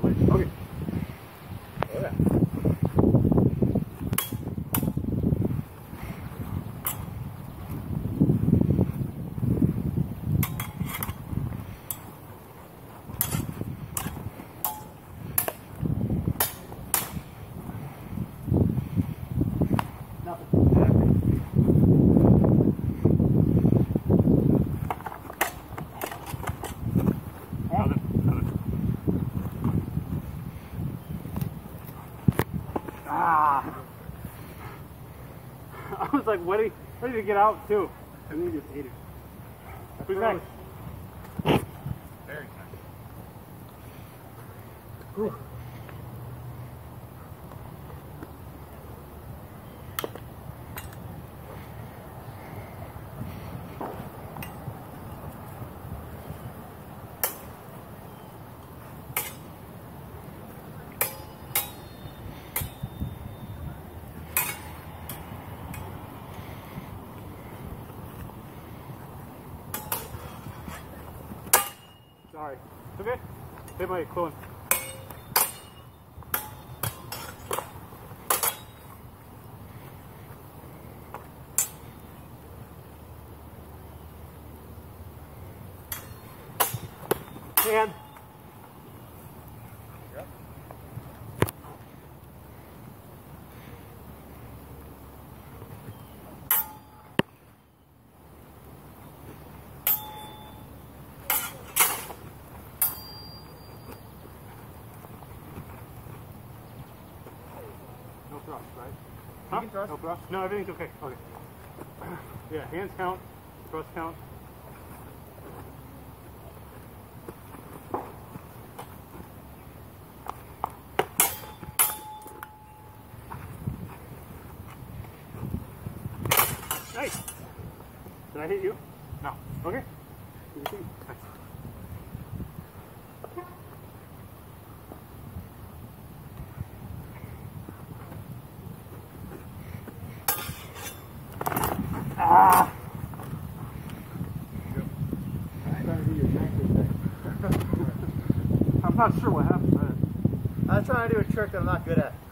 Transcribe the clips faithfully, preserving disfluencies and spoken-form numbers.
way. Okay. Oh yeah. I was like ready, ready to get out too. And then you just ate it. Who's next? Very nice. Whew. Sorry. Okay. Hit my clone. Hand. Yep. No thrust, right? Huh? You can thrust? No thrust? No, everything's okay. Okay. Yeah, hands count, thrust count. Nice! Did I hit you? No. Okay. Nice. Ah! I'm not sure what happened there. I was trying to do a trick that I'm not good at.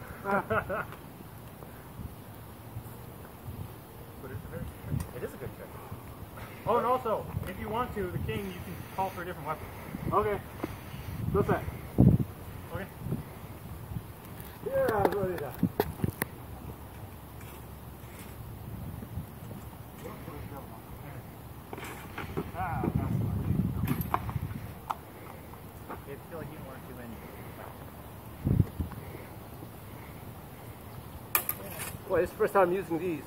It is a good trick. Oh, and also, if you want to, the king, you can call for a different weapon. Okay. What's that? Okay. Yeah, what is that? Ah, I feel like you don't want too many. Boy, this is the first time I'm using these.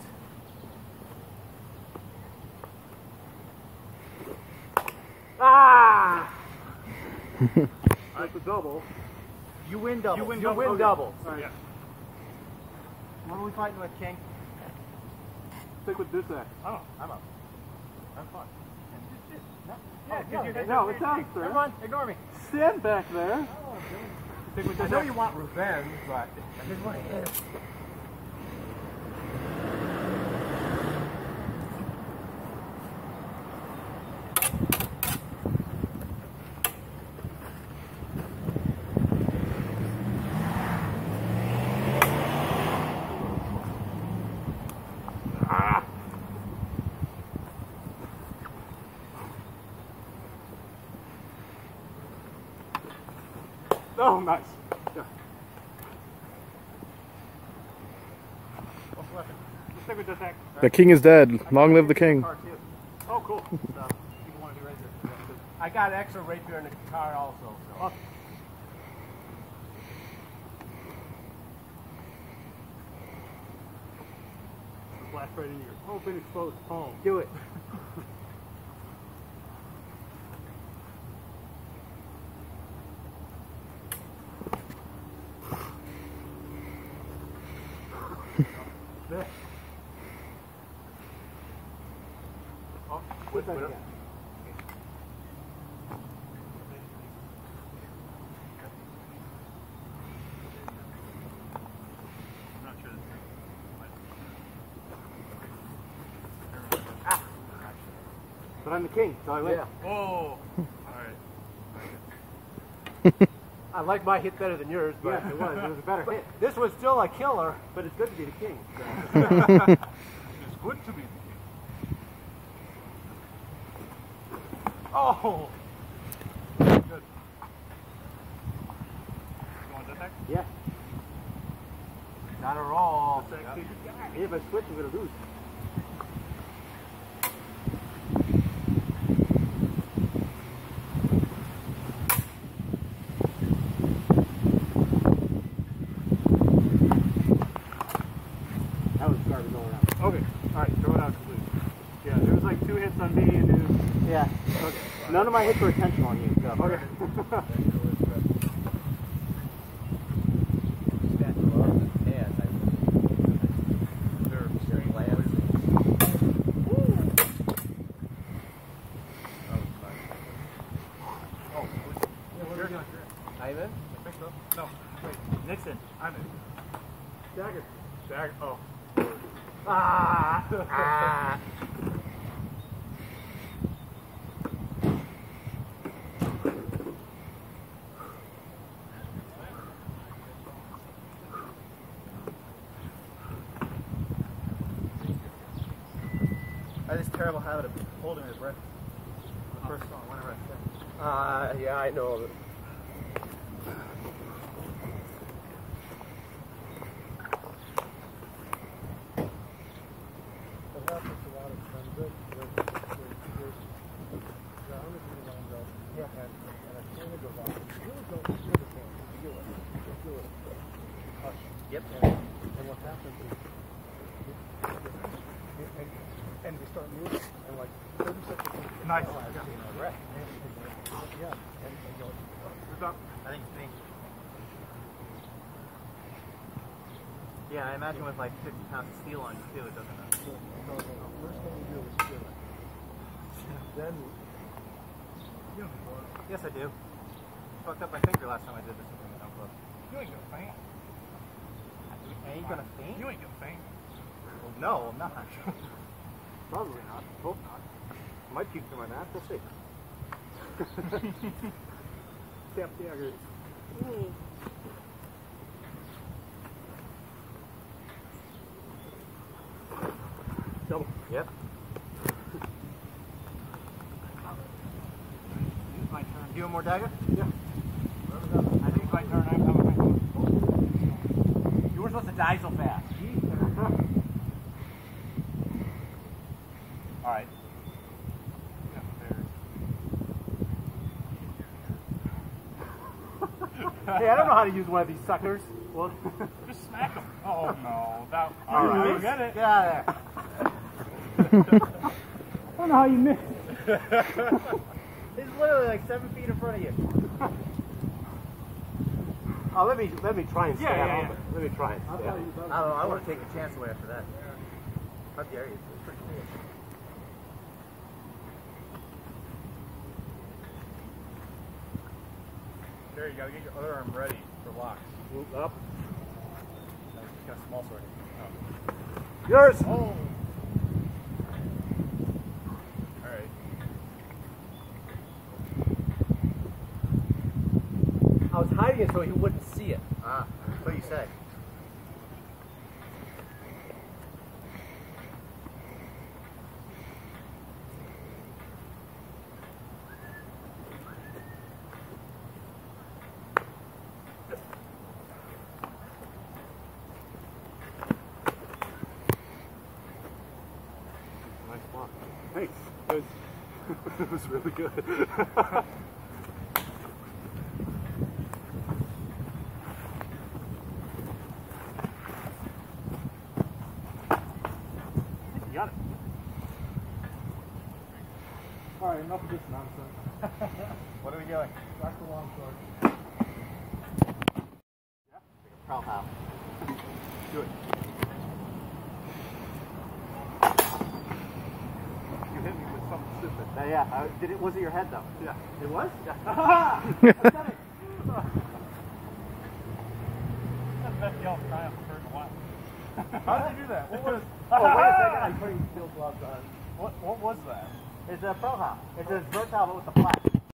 Ah! That's a double. You win double. You win you double. Win Okay. double. All right. Yeah. What are we fighting with, King? Stick with Dussack. Oh, I'm up. I'm fine. No, Yeah, oh, yeah, yeah, no, it's out, sir. Everyone, ignore me. Stand back there. Oh, Stick with I know Dussack. you want revenge, but I just want to hit. Ah. Oh, nice. Yeah. What's left? Let's stick with Dussack. The king is dead. Long live the king. Oh, cool. So, people want to do right there. I got extra rapier in the car also. So. Oh. Blast right into your open exposed palm. Do it. There. Oh, What's that again? I'm not sure this Ah. But I'm the king, so I win. Yeah. Oh. All right. I like my hit better than yours, but Yeah, it was. It was a better hit. This was still a killer. But it's good to be the king. So. It's good to be the king. Oh! Good. You want Dussack? Yeah. Got a roll. Yeah, if I switch, I'm going to lose. That was garbage all around. Okay. Alright, throw it out completely. Yeah, there was like two hits on me and it was... Yeah. Okay. None of my hits were intentional on you, so... Okay. Ivan? I think so. No, wait. Nixon. I'm in. Dagger. Dagger. Oh. Ah! Ah! I have this terrible habit of holding my breath. The first song, whenever I sing. Uh, yeah, I know of it. But that takes a lot of transit. There's, there's, there's ground is in the line go. Yeah. And, and a camera goes off. You really don't feel the camera. You feel it. You feel it. Hush. Yep. And, and what happens is, you, and, and they start moving, and like thirty seconds. Nice. Oh, I got a breath. And, and, and, yeah. And, and go. Who's up? I think it's me. Yeah, I imagine with like fifty pounds of steel on you too, it doesn't matter. No, no, no. First thing you do is feel it. Then, yes, I do. Fucked up my finger last time I did this in the notebook. You ain't gonna faint. I ain't gonna faint? You ain't gonna faint. Well, no, I'm not. Probably not. Hope not. I might puke through my mask, we'll see. Step Dagger. Double. Yep. It's my turn. You want more dagger? Yeah. I think it's my turn. I'm coming. You were supposed to die so fast. Alright. Hey, I don't know how to use one of these suckers. Well, Just smack him. Oh no. That, All right. You get it. Get out of there. I don't know how you missed. He's literally like seven feet in front of you. Oh, let me let me try and stay Yeah, yeah, out. yeah. Let me try and stay out. I don't know, I want to take a chance away after that. How dare you? It's pretty cool. There, you gotta get your other arm ready for locks. Move up. No, you got a small sword. Oh. Yours. Oh. Alright. I was hiding it so he wouldn't see it. Ah, what do you say? Nice block. Thanks. It was, it was really good. You got it. Alright, enough of this nonsense. What are we doing? Back to Longsword. Yeah. Prowl how. Do it. You hit me with something stupid. Uh, yeah. Uh, did it? Was it your head though? Yeah. It was. Yeah. I got it. That's the best yell cry I've heard in a while. How did you do that? What was? Oh, wait a second. I'm putting steel gloves on. What, what was that? It's a pro hop. It's a vert but with the flat.